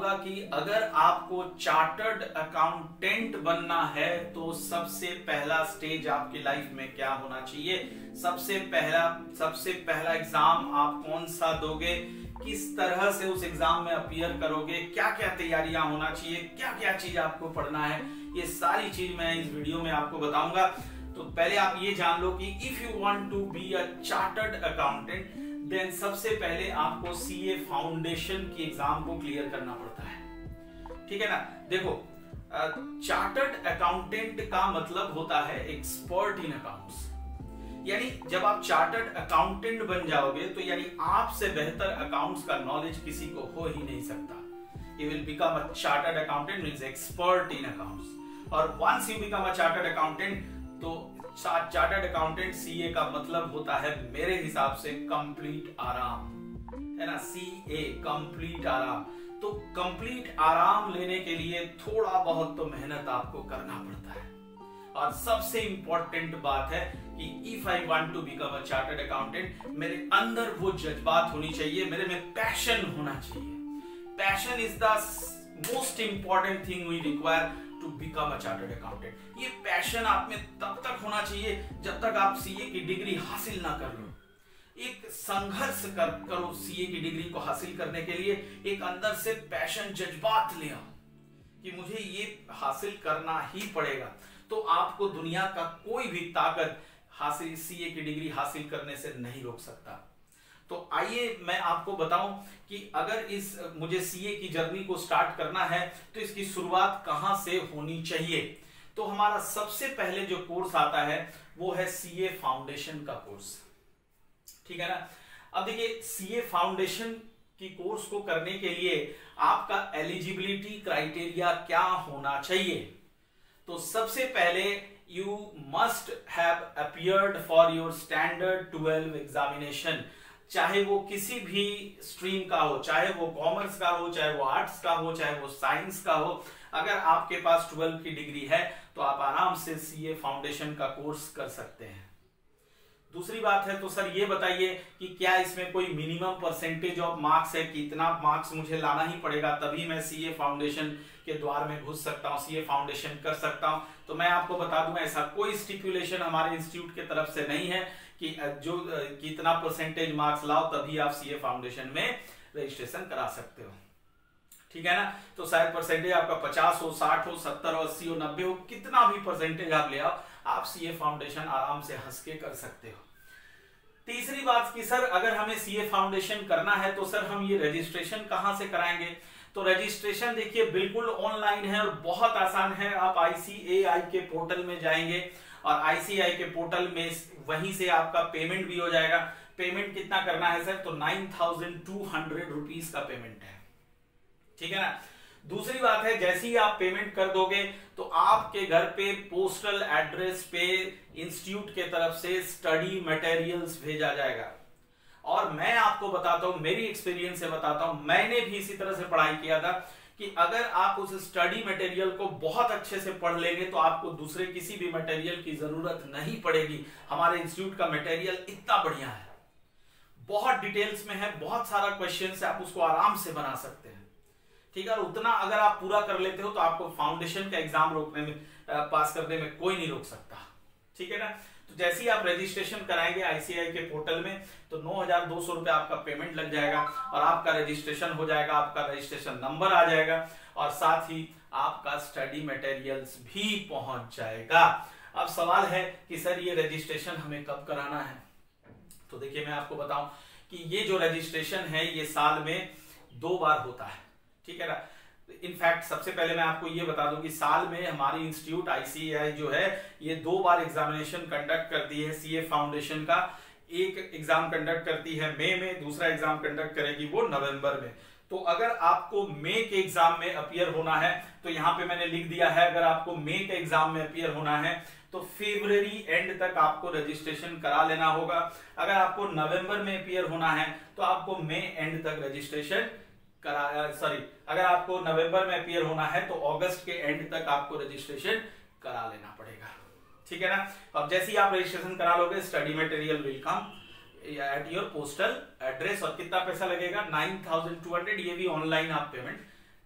बताऊंगा कि अगर आपको चार्टर्ड अकाउंटेंट बनना है तो सबसे पहला स्टेज आपकी लाइफ में क्या होना चाहिए, सबसे पहला एग्जाम आप कौन सा दोगे, किस तरह से उस एग्जाम में अपीयर करोगे, क्या क्या तैयारियां होना चाहिए, क्या क्या चीज आपको पढ़ना है, ये सारी चीज मैं इस वीडियो में आपको बताऊंगा। तो पहले आप ये जान लो कि if you want to be a chartered accountant then सबसे पहले आपको सीए फाउंडेशन की एग्जाम को क्लियर करना पड़ता है। ठीक है ना। देखो, चार्टर्ड अकाउंटेंट का मतलब होता है एक्सपर्ट इन अकाउंट्स, यानी जब आप चार्टर्ड अकाउंटेंट बन जाओगे तो यानी आपसे बेहतर अकाउंट्स का नॉलेज किसी को हो ही नहीं सकता। You will become a chartered accountant means expert in accounts, और once you become a chartered accountant तो चार्टर्ड अकाउंटेंट सीए का मतलब होता है मेरे हिसाब से कंप्लीट आराम, है ना। सीए कंप्लीट आराम, तो कंप्लीट आराम लेने के लिए थोड़ा बहुत तो मेहनत आपको करना पड़ता है। और सबसे इंपॉर्टेंट बात है कि if I want to become a chartered accountant, मेरे अंदर वो जज्बात होनी चाहिए, मेरे में पैशन होना चाहिए। Passion is the most important thing we require to become a chartered accountant. ये पैशन आप में तब तक होना चाहिए जब तक आप सीए की डिग्री हासिल ना कर लो। एक संघर्ष करो सीए की डिग्री को हासिल करने के लिए, एक अंदर से पैशन जज्बात ले आओ कि मुझे ये हासिल करना ही पड़ेगा। तो आपको दुनिया का कोई भी ताकत हासिल सीए की डिग्री हासिल करने से नहीं रोक सकता। तो आइए मैं आपको बताऊं कि अगर मुझे सीए की जर्नी को स्टार्ट करना है तो इसकी शुरुआत कहां से होनी चाहिए। तो हमारा सबसे पहले जो कोर्स आता है वो है सीए फाउंडेशन का कोर्स। ठीक है ना। अब देखिए, सीए फाउंडेशन की कोर्स को करने के लिए आपका एलिजिबिलिटी क्राइटेरिया क्या होना चाहिए। तो सबसे पहले you must have appeared for your standard 12 examination, चाहे वो किसी भी स्ट्रीम का हो, चाहे वो कॉमर्स का हो, चाहे वो आर्ट्स का हो, चाहे वो साइंस का हो। अगर आपके पास 12 की डिग्री है तो आप आराम से सीए फाउंडेशन का कोर्स कर सकते हैं। दूसरी बात है, तो सर ये बताइए कि क्या इसमें कोई मिनिमम परसेंटेज ऑफ मार्क्स है कि इतना मार्क्स मुझे लाना ही पड़ेगा तभी मैं सीए फाउंडेशन के द्वार में घुस सकता हूं, सीए फाउंडेशन कर सकता हूं। तो मैं आपको बता दूं, ऐसा कोई स्टिपुलेशन हमारे इंस्टीट्यूट की तरफ से नहीं है कि जो कितना परसेंटेज मार्क्स लाओ तभी आप सीए फाउंडेशन में रजिस्ट्रेशन करा सकते हो। ठीक है ना। तो शायद परसेंटेज आपका 50 हो, 60 हो, 70 हो, 80 हो, 90 हो, कितना भी परसेंटेज आप ले आओ, आप सीए फाउंडेशन आराम से हंस के कर सकते हो। तीसरी बात कि सर अगर हमें सीए फाउंडेशन करना है तो सर हम ये रजिस्ट्रेशन कहां से कराएंगे। तो रजिस्ट्रेशन देखिए बिल्कुल ऑनलाइन है और बहुत आसान है। आप आईसीएआई के पोर्टल में जाएंगे और आईसीएआई के पोर्टल में वहीं से आपका पेमेंट भी हो जाएगा। पेमेंट कितना करना है सर, तो 9200 रुपीज का पेमेंट है। ठीक है ना। दूसरी बात है, जैसे ही आप पेमेंट कर दोगे तो आपके घर पे पोस्टल एड्रेस पे इंस्टीट्यूट के तरफ से स्टडी मटेरियल्स भेजा जाएगा। और मैं आपको बताता हूं, मेरी एक्सपीरियंस से बताता हूं, मैंने भी इसी तरह से पढ़ाई किया था कि अगर आप उस स्टडी मटेरियल को बहुत अच्छे से पढ़ लेंगे तो आपको दूसरे किसी भी मटेरियल की जरूरत नहीं पड़ेगी। हमारे इंस्टीट्यूट का मटेरियल इतना बढ़िया है, बहुत डिटेल्स में है, बहुत सारा क्वेश्चन है, आप उसको आराम से बना सकते हैं। ठीक है। और उतना अगर आप पूरा कर लेते हो तो आपको फाउंडेशन का एग्जाम रोकने में, पास करने में कोई नहीं रोक सकता। ठीक है ना। तो जैसे ही आप रजिस्ट्रेशन कराएंगे आईसीआई के पोर्टल में तो 9200 रुपए आपका पेमेंट लग जाएगा और आपका रजिस्ट्रेशन हो जाएगा, आपका रजिस्ट्रेशन नंबर आ जाएगा और साथ ही आपका स्टडी मटेरियल्स भी पहुंच जाएगा। अब सवाल है कि सर ये रजिस्ट्रेशन हमें कब कराना है। तो देखिए मैं आपको बताऊं कि ये जो रजिस्ट्रेशन है ये साल में 2 बार होता है। ठीक है ना। इनफैक्ट सबसे पहले मैं आपको ये बता दूं कि साल में हमारी इंस्टीट्यूट आईसीएआई जो है ये 2 बार एग्जामिनेशन कंडक्ट करती है सीए फाउंडेशन का। एक एग्जाम कंडक्ट करती है मई में, दूसरा एग्जाम कंडक्ट करेगी वो नवंबर में। तो अगर आपको मई के एग्जाम में अपीयर होना है तो यहाँ पे मैंने लिख दिया है, अगर आपको मई के एग्जाम में अपीयर होना है तो फरवरी एंड तक आपको रजिस्ट्रेशन करा लेना होगा। अगर आपको नवंबर में अपीयर होना है तो आपको मई एंड तक रजिस्ट्रेशन अगर आपको नवंबर में अपीयर होना है तो अगस्त के एंड तक आपको रजिस्ट्रेशन करा लेना पड़ेगा। ठीक है ना। अब जैसे ही आप रजिस्ट्रेशन करा लोगे study material will come at your postal address. और कितना पैसा लगेगा 9200, ये भी ऑनलाइन आप पेमेंट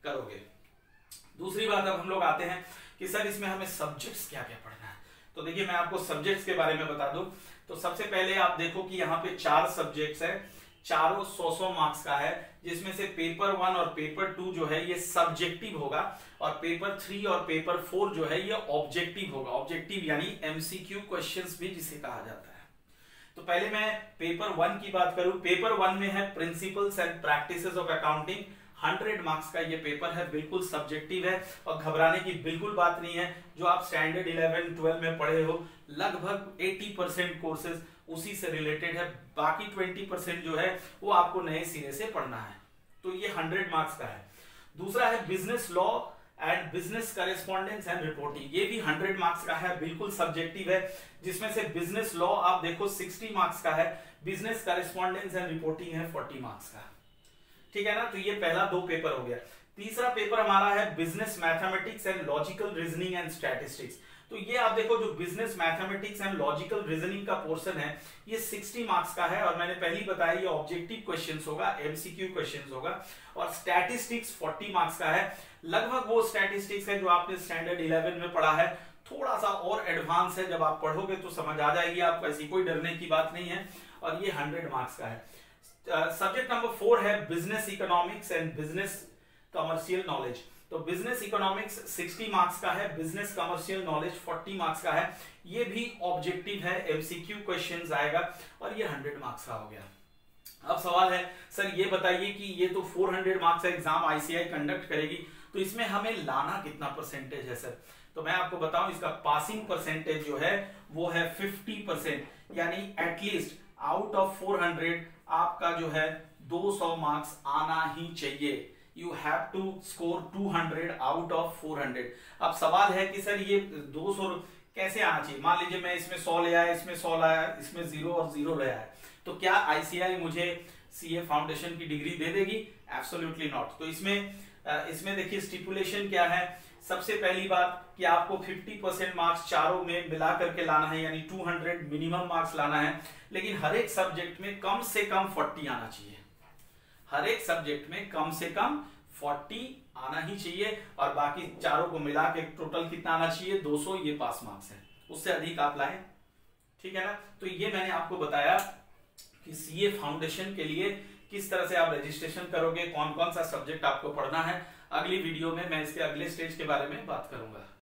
करोगे। दूसरी बात अब हम लोग आते हैं कि सर इसमें हमें सब्जेक्ट्स क्या क्या पढ़ना है। तो देखिए मैं आपको सब्जेक्ट्स के बारे में बता दूं। तो सबसे पहले आप देखो कि यहाँ पे 4 सब्जेक्ट्स है, चारों 100 मार्क्स का है, जिसमें से पेपर 1 और पेपर 2 जो है ये सब्जेक्टिव होगा और पेपर 3 और पेपर 4 जो है ये ऑब्जेक्टिव होगा। ऑब्जेक्टिव यानी एमसीक्यू क्वेश्चंस भी जिसे कहा जाता है। तो पहले मैं पेपर 1 की बात करूं। पेपर 1 में है principles and practices of accounting. 100 marks का ये पेपर है, बिल्कुल सब्जेक्टिव है और घबराने की बिल्कुल बात नहीं है। जो आप स्टैंडर्ड 11 12 में पढ़े हो, लगभग 80% कोर्सेज उसी से रिलेटेड है, बाकी 20% जो है वो आपको नए सिरे से पढ़ना है। तो ये 100 मार्क्स का है। दूसरा है business law and business correspondence and reporting. ये भी 100 मार्क्स का है, बिल्कुल सब्जेक्टिव है, जिसमें से बिजनेस लॉ आप देखो 60 मार्क्स का है, बिजनेस करेस्पॉन्डेंस एंड रिपोर्टिंग है 40 मार्क्स का। ठीक है ना। तो ये पहला 2 पेपर हो गया। तीसरा पेपर हमारा है business mathematics and logical reasoning and statistics. तो ये आप देखो जो business mathematics and logical reasoning का पोर्शन है ये 60 मार्क्स का है और मैंने पहले ही बताया ये ऑब्जेक्टिव क्वेश्चंस होगा, एमसीक्यू क्वेश्चंस होगा। और स्टैटिस्टिक्स 40 मार्क्स का है, लगभग वो स्टैटिस्टिक्स है जो आपने स्टैंडर्ड 11 में पढ़ा है, थोड़ा सा और एडवांस है, जब आप पढ़ोगे तो समझ आ जाएगी आपको, ऐसी कोई डरने की बात नहीं है। और ये 100 मार्क्स का है। सब्जेक्ट नंबर 4 है business economics and business commercial knowledge. तो बिजनेस इकोनॉमिक्स 60 मार्क्स का है, बिजनेस कमर्शियल नॉलेज 40 मार्क्स का है। ये भी ऑब्जेक्टिव है, एमसीक्यू क्वेश्चंस आएगा और ये 100 मार्क्स का हो गया। अब सवाल है सर ये बताइए कि ये तो 400 मार्क्स का एग्जाम आईसीआई कंडक्ट करेगी, तो इसमें हमें लाना कितना परसेंटेज है सर। तो मैं आपको बताऊं इसका पासिंग परसेंटेज जो है वो है 50%, यानी एटलीस्ट आउट ऑफ 400 आपका जो है 200 मार्क्स आना ही चाहिए। You have to score 200 out of 400। अब सवाल है कि सर ये 200 कैसे आना चाहिए। मान लीजिए मैं इसमें 100 ले आया, इसमें 100 लाया, इसमें 0 और 0 ले आया, तो क्या आईसीआई मुझे सीए फाउंडेशन की डिग्री दे देगी? Absolutely not. तो इसमें देखिए स्टिपुलेशन क्या है। सबसे पहली बात कि आपको 50% मार्क्स चारों में मिला करके लाना है, यानी 200 मिनिमम मार्क्स लाना है, लेकिन हर एक सब्जेक्ट में कम से कम 40 आना चाहिए। हर एक सब्जेक्ट में कम से कम 40 आना ही चाहिए और बाकी चारों को मिला के टोटल कितना आना चाहिए? 200। ये पास मार्क्स है, उससे अधिक आप लाएं। ठीक है ना। तो ये मैंने आपको बताया कि सीए फाउंडेशन के लिए किस तरह से आप रजिस्ट्रेशन करोगे, कौन कौन सा सब्जेक्ट आपको पढ़ना है। अगली वीडियो में मैं इसके अगले स्टेज के बारे में बात करूंगा।